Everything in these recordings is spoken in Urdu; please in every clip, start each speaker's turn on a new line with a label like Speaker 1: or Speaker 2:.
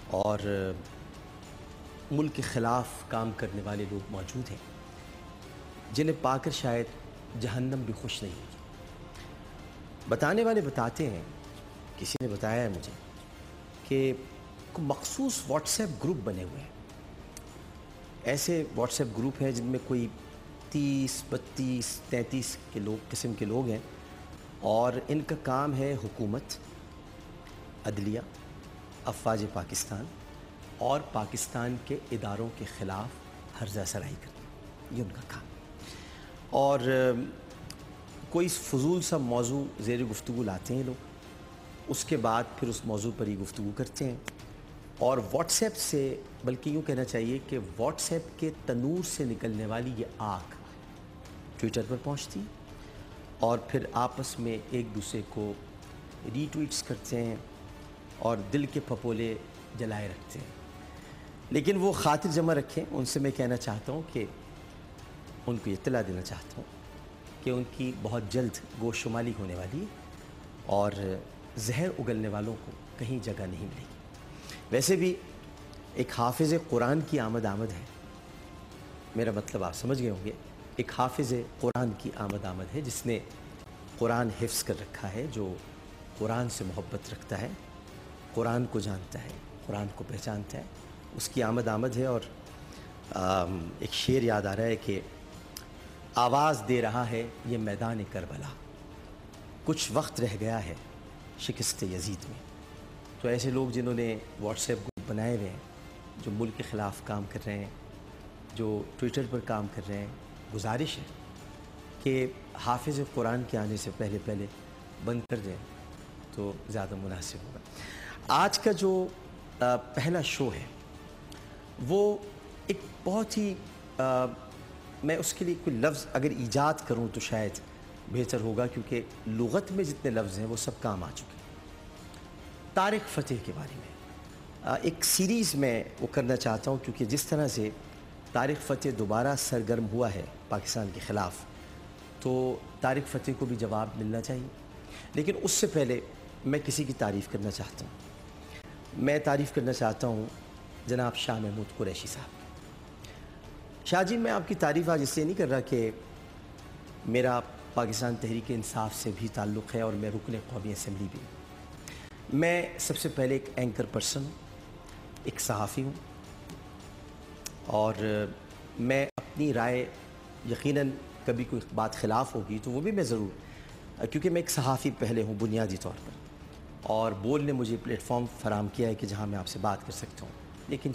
Speaker 1: اور ملک کے خلاف کام کرنے والے لوگ موجود ہیں جنہیں پا کر شاید جہنم بھی خوش نہیں ہوگی۔ بتانے والے بتاتے ہیں، کسی نے بتایا ہے مجھے کہ مخصوص واٹس ایپ گروپ بنے ہوئے ہیں، ایسے واٹس ایپ گروپ ہیں جن میں کوئی 30 32 33 قسم کے لوگ ہیں، اور ان کا کام ہے حکومت، عدلیہ، افواج پاکستان اور پاکستان کے اداروں کے خلاف ہرزہ سرائی کرنا، یہ ان کا کام۔ اور کوئی فضول سا موضوع زیر گفتگو لاتے ہیں لوگ، اس کے بعد پھر اس موضوع پر ہی گفتگو کرتے ہیں، اور واٹس ایپ سے، بلکہ یوں کہنا چاہیے کہ واٹس ایپ کے تنور سے نکلنے والی یہ آگ ٹویٹر پر پہنچتی، اور پھر آپس میں ایک دوسرے کو ری ٹویٹس کرتے ہیں اور دل کے پھپولے جلائے رکھتے ہیں۔ لیکن وہ خاطر جمع رکھیں، ان سے میں کہنا چاہتا ہوں کہ ان کو اطلاع دینا چاہتا ہوں کہ ان کی بہت جلد گوش شمالی ہونے والی ہے، اور زہر اگلنے والوں کو کہیں جگہ نہیں ملے گی۔ ویسے بھی ایک حافظ قرآن کی آمد ہے، میرا مطلب آپ سمجھ گئے ہوں گے، ایک حافظ قرآن کی آمد ہے جس نے قرآن حفظ کر رکھا ہے، جو قرآن سے محبت رکھتا ہے، قرآن کو جانتا ہے، قرآن کو پہچانتا ہے، اس کی آمد ہے۔ اور ایک شعر یاد آ رہا ہے کہ آواز دے رہا ہے یہ میدان کربلا، کچھ وقت رہ گیا ہے شکست یزید میں۔ تو ایسے لوگ جنہوں نے واٹس ایپ گروپ بنائے ہوئے ہیں، جو ملک کے خلاف کام کر رہے ہیں، جو ٹویٹر پر کام کر رہے ہیں، گزارش ہے کہ حافظ قرآن کے آنے سے پہلے بند کر دیں تو زیادہ مناسب ہوگا۔ آج کا جو پہلا شو ہے وہ ایک بہت ہی میں اس کے لیے کوئی لفظ اگر ایجاد کروں تو شاید بہتر ہوگا، کیونکہ لغت میں جتنے لفظ ہیں وہ سب کام آ چکے ہیں۔ طارق فتح کے بارے میں ایک سیریز میں وہ کرنا چاہتا ہوں، کیونکہ جس طرح سے طارق فتح دوبارہ سرگرم ہوا ہے پاکستان کے خلاف، تو طارق فتح کو بھی جواب ملنا چاہیے۔ لیکن اس سے پہلے میں کسی کی تعریف کرنا چاہتا ہوں، میں تعریف کرنا چاہتا ہوں جناب شاہ محمود قریشی صاحب۔ شاہ جی، میں آپ کی تعریف آج اس لیے نہیں کر رہا کہ میرا پاکستان تحریک انصاف سے بھی تعلق ہے اور میں رکن قومی اسمبلی بھی ہوں۔ میں سب سے پہلے ایک اینکر پرسن ہوں، ایک صحافی ہوں، اور میں اپنی رائے یقیناً کبھی کوئی بات خلاف ہوگی تو وہ بھی میں ضرور، کیونکہ میں ایک صحافی پہلے ہوں بنیادی طور پر، اور بول نے مجھے پلیٹ فارم فراہم کیا ہے کہ جہاں میں آپ سے بات کر سکتا ہوں۔ لیکن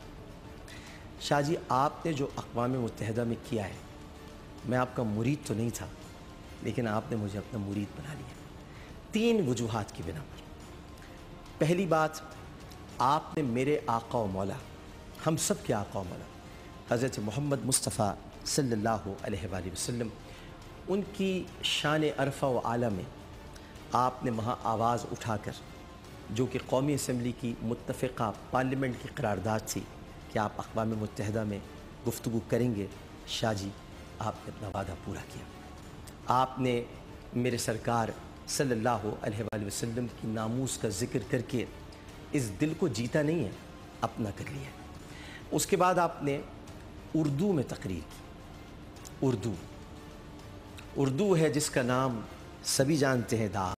Speaker 1: شاہ جی آپ نے جو اقوام متحدہ میں کیا ہے، میں آپ کا مرید تو نہیں تھا، لیکن آپ نے مجھے اپنا مرید بنا لیا 3 وجوہات کی بنا پر۔ پہلی بات، آپ نے میرے آقا و مولا، ہم سب کے آقا و مولا حضرت محمد مصطفیٰ صلی اللہ علیہ وآلہ وسلم، ان کی شان عرفہ و اعلیٰ میں آپ نے وہاں آواز اٹھا کر، جو کہ قومی اسمبلی کی متفقہ پارلیمنٹ کی قرارداد تھی کہ آپ اقوام متحدہ میں گفتگو کریں گے، شاہ جی آپ نے اپنا وعدہ پورا کیا۔ آپ نے میرے سرکار صلی اللہ علیہ وآلہ وسلم کی ناموس کا ذکر کر کے اس دل کو جیتا نہیں ہے، اپنا کر لیا۔ اس کے بعد آپ نے اردو میں تقریر کی۔ اردو ہے جس کا نام سبھی جانتے ہیں،